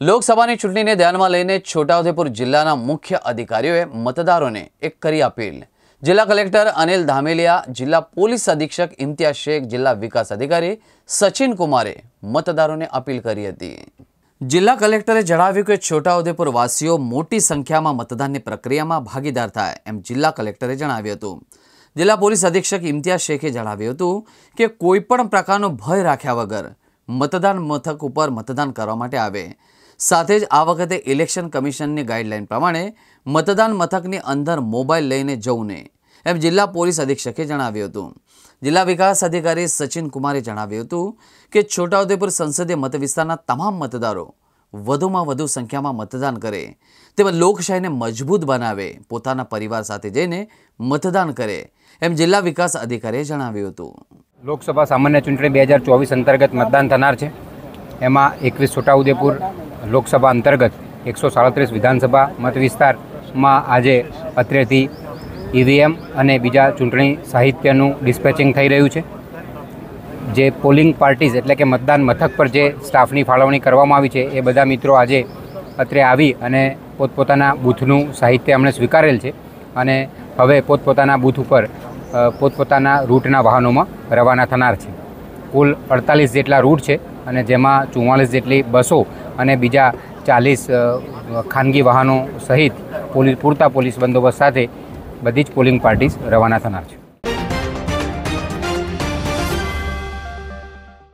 લોકસભાની ચૂંટણીને ધ્યાનમાં લઈને છોટાઉદેપુર જિલ્લાના મુખ્ય અધિકારીઓએ મતદારોને એક કરી અપીલ। જિલ્લા કલેક્ટર અનિલ ધામેલિયા, જિલ્લા પોલીસ અધિક્ષક ઇમ્તિયાઝ શેખ, જિલ્લા વિકાસ અધિકારી સચિન કુમારે મતદારોને અપીલ કરી હતી। જિલ્લા કલેક્ટરે જણાવ્યું કે છોટાઉદેપુર વાસીઓ મોટી સંખ્યામાં મતદાનની પ્રક્રિયામાં ભાગીદાર થાય એમ જિલ્લા કલેક્ટરે જણાવ્યું હતું। જિલ્લા પોલીસ અધિક્ષક ઇમ્તિયાઝ શેખે જણાવ્યું હતું કે કોઈપણ પ્રકારનો ભય રાખ્યા વગર મતદાન મથક ઉપર મતદાન કરવા માટે આવે। સાથે જ આ વખતે ઇલેક્શન કમિશનની ગાઈડલાઈન પ્રમાણે મતદાન મથકની અંદર મોબાઈલ લઈને જવું નહીં એમ જિલ્લા પોલીસ અધિક્ષકે જણાવ્યું હતું। જિલ્લા વિકાસ અધિકારી સચિન કુમારે જણાવ્યું હતું કે છોટાઉદેપુર સંસદીય મતવિસ્તારના તમામ મતદારો વધુમાં વધુ સંખ્યામાં મતદાન કરે તેમજ લોકશાહીને મજબૂત બનાવે, પોતાના પરિવાર સાથે જઈને મતદાન કરે એમ જિલ્લા વિકાસ અધિકારીએ જણાવ્યું હતું। લોકસભા સામાન્ય ચૂંટણી 2024 અંતર્ગત મતદાન થનાર છે। એમાં 21 છોટાઉદેપુર લોકસભા અંતર્ગત 137 વિધાનસભા મત વિસ્તારમાં આજે અત્રેથી ઈવીએમ અને બીજા ચૂંટણી સાહિત્યનું ડિસ્પેચિંગ થઈ રહ્યું છે। જે પોલિંગ પાર્ટીઝ એટલે કે મતદાન મથક પર જે સ્ટાફની ફાળવણી કરવામાં આવી છે એ બધા મિત્રો આજે અત્રે આવી અને પોતપોતાના બૂથનું સાહિત્ય એમણે સ્વીકારેલ છે અને હવે પોતપોતાના બૂથ ઉપર પોતપોતાના રૂટના વાહનોમાં રવાના થનાર છે। કુલ 48 જેટલા રૂટ છે અને જેમાં 44 જેટલી બસો અને બીજા 40 ખાનગી વાહનો સહિત પૂરતા પોલીસ બંદોબસ્ત સાથે બધી જ પોલિંગ પાર્ટીઝ રવાના થનાર છે।